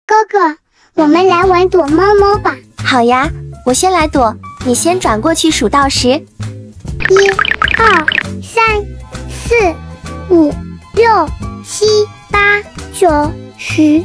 哥哥，我们来玩躲猫猫吧。 好呀，我先来躲，你先转过去数到10。1、 2、3、4、5、6、7、8、9、10。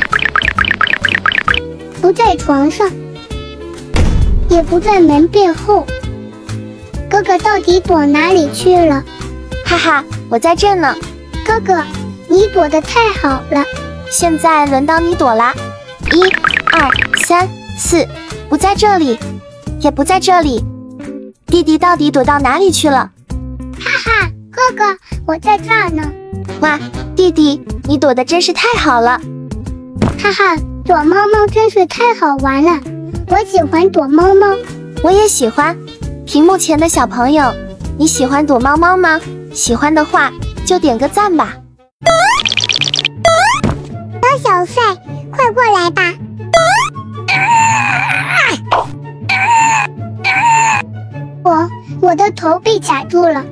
不在床上，也不在门背后。哥哥到底躲哪里去了？ 哈哈，我在这呢。 哥哥，你躲得太好了。 现在轮到你躲啦。1、2、3、4，不在这里，也不在这里。弟弟到底躲到哪里去了？ 哈哈，哥哥，我在这儿呢。 哇，弟弟，你躲得真是太好了。 哈哈，躲猫猫真是太好玩了，我喜欢躲猫猫。 我也喜欢。屏幕前的小朋友，你喜欢躲猫猫吗？喜欢的话就点个赞吧。 小帅，快过来吧。我的头被卡住了。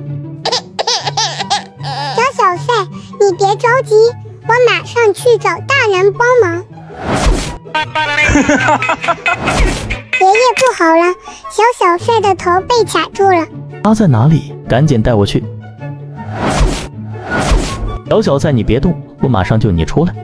小帅，你别着急，我马上去找大人帮忙。爷爷不好了，小帅的头被卡住了。 他在哪里？赶紧带我去。小赛，你别动，我马上救你出来。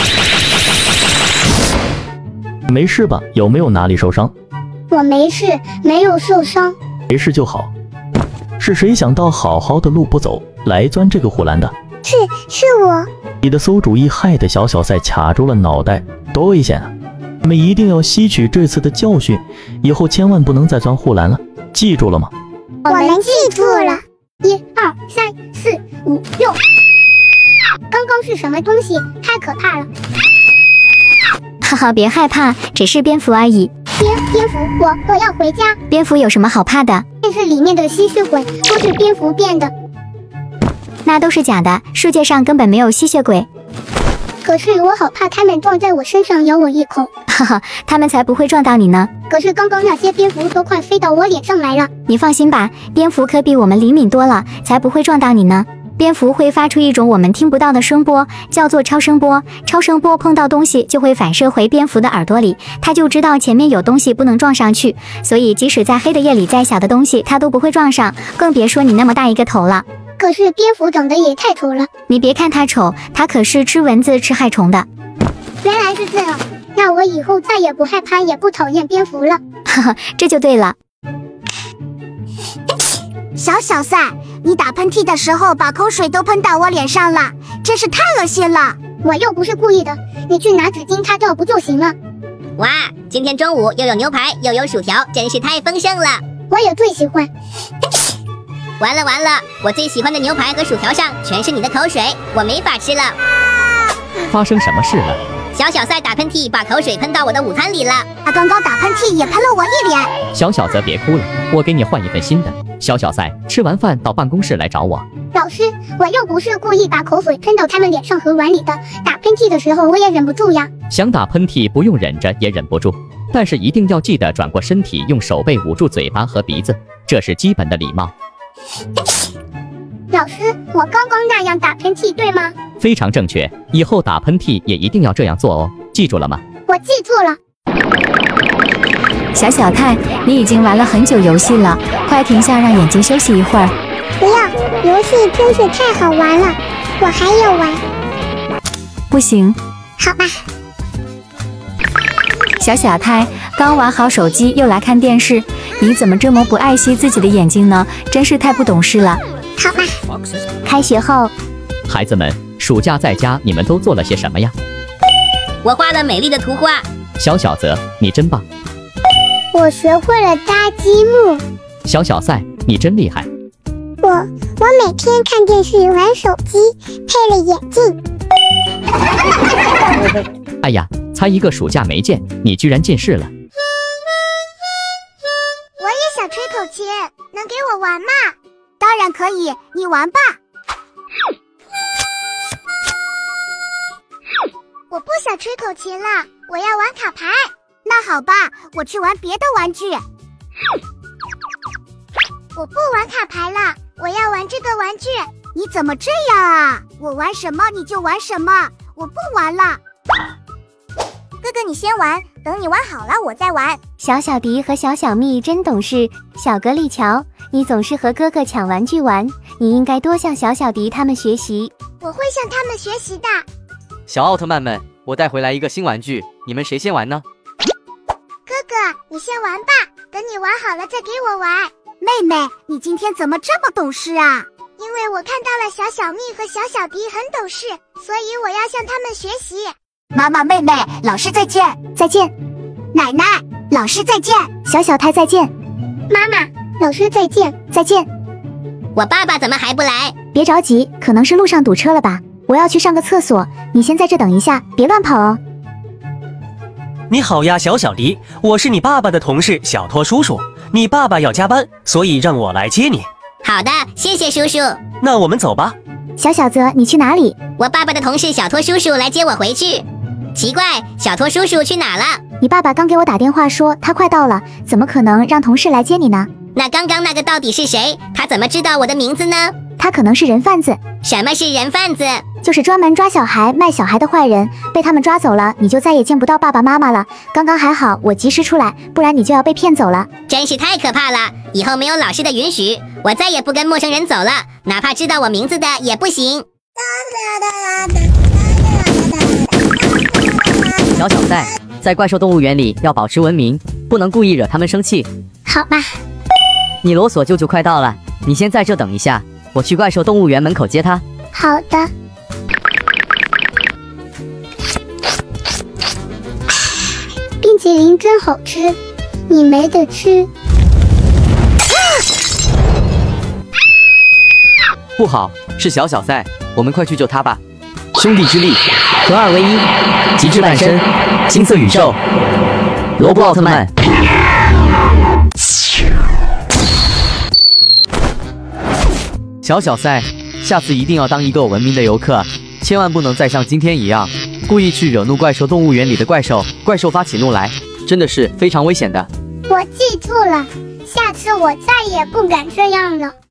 没事吧？有没有哪里受伤？ 我没事，没有受伤。 没事就好。是谁想到好好的路不走，来钻这个护栏的？ 是我。 你的馊主意害得小赛卡住了脑袋，多危险啊！你们一定要吸取这次的教训，以后千万不能再钻护栏了，记住了吗？ 我们记住了。1、2、3、4、5、6。刚刚是什么东西？太可怕了！ 哈哈，别害怕，只是蝙蝠而已。 蝙蝠，我要回家。 蝙蝠有什么好怕的？ 电视里面的吸血鬼都是蝙蝠变的。 那都是假的，世界上根本没有吸血鬼。 可是我好怕他们撞在我身上咬我一口。 哈哈，他们才不会撞到你呢。 可是刚刚那些蝙蝠都快飞到我脸上来了。 你放心吧，蝙蝠可比我们灵敏多了，才不会撞到你呢。蝙蝠会发出一种我们听不到的声波，叫做超声波。超声波碰到东西就会反射回蝙蝠的耳朵里，它就知道前面有东西不能撞上去，所以即使在黑的夜里，再小的东西它都不会撞上，更别说你那么大一个头了。 可是蝙蝠长得也太丑了。 你别看它丑，它可是吃蚊子吃害虫的。 原来是这样，那我以后再也不害怕也不讨厌蝙蝠了。 哈哈，这就对了。 小赛，你打喷嚏的时候把口水都喷到我脸上了，真是太恶心了。我又不是故意的，你去拿纸巾擦掉不就行了？ 哇，今天中午又有牛排又有薯条，真是太丰盛了。 我也最喜欢。 完了，我最喜欢的牛排和薯条上全是你的口水，我没法吃了。 发生什么事了？ 小赛打喷嚏把口水喷到我的午餐里了。 他刚刚打喷嚏也喷了我一脸。 小子别哭了，我给你换一份新的。小赛吃完饭到办公室来找我。 老师，我又不是故意把口水喷到他们脸上和碗里的，打喷嚏的时候我也忍不住呀。 想打喷嚏不用忍着也忍不住，但是一定要记得转过身体，用手背捂住嘴巴和鼻子，这是基本的礼貌。 老师，我刚刚那样打喷嚏对吗？ 非常正确，以后打喷嚏也一定要这样做哦，记住了吗？ 我记住了。 小太，你已经玩了很久游戏了，快停下，让眼睛休息一会儿。 不要，游戏真是太好玩了，我还要玩。 不行。 好吧。 小太，刚玩好手机又来看电视，你怎么这么不爱惜自己的眼睛呢？真是太不懂事了。 好吧。 开学后， 孩子们，暑假在家你们都做了些什么呀？ 我画了美丽的图画。 小泽，你真棒。 我学会了搭积木。 小赛，你真厉害。 我每天看电视玩手机，配了眼镜。 哎呀，才一个暑假没见，你居然近视了。 我也想吹口琴，能给我玩吗？当然可以，你玩吧。我不想吹口琴了，我要玩卡牌。那好吧，我去玩别的玩具。我不玩卡牌了，我要玩这个玩具。你怎么这样啊？我玩什么你就玩什么，我不玩了。 你先玩，等你玩好了我再玩。 小小迪和小小蜜真懂事，小格力乔，你总是和哥哥抢玩具玩，你应该多向小小迪他们学习。 我会向他们学习的。 小奥特曼们，我带回来一个新玩具，你们谁先玩呢？ 哥哥，你先玩吧，等你玩好了再给我玩。妹妹，你今天怎么这么懂事啊？因为我看到了小小蜜和小小迪很懂事，所以我要向他们学习。妈妈、妹妹，老师再见。 再见， 奶奶，老师再见。 小小太再见， 妈妈，老师再见。 再见。 我爸爸怎么还不来？ 别着急，可能是路上堵车了吧。我要去上个厕所，你先在这等一下，别乱跑哦。 你好呀，小小迪，我是你爸爸的同事小托叔叔。你爸爸要加班，所以让我来接你。 好的，谢谢叔叔。 那我们走吧。 小小泽，你去哪里？ 我爸爸的同事小托叔叔来接我回去。奇怪，小托叔叔去哪了？ 你爸爸刚给我打电话说他快到了，怎么可能让同事来接你呢？ 那刚刚那个到底是谁？他怎么知道我的名字呢？ 他可能是人贩子。 什么是人贩子？ 就是专门抓小孩、卖小孩的坏人，被他们抓走了，你就再也见不到爸爸妈妈了。刚刚还好我及时出来，不然你就要被骗走了。 真是太可怕了！以后没有老师的允许，我再也不跟陌生人走了，哪怕知道我名字的也不行。 小小赛，在怪兽动物园里要保持文明，不能故意惹他们生气。 好吧。 你罗索舅舅快到了，你先在这等一下，我去怪兽动物园门口接他。 好的。冰淇淋真好吃，你没得吃。 不好，是小小赛，我们快去救他吧！兄弟之力，合二为一，极致半身，金色宇宙，罗布奥特曼。小小赛，下次一定要当一个文明的游客，千万不能再像今天一样，故意去惹怒怪兽动物园里的怪兽。怪兽发起怒来，真的是非常危险的。 我记住了，下次我再也不敢这样了。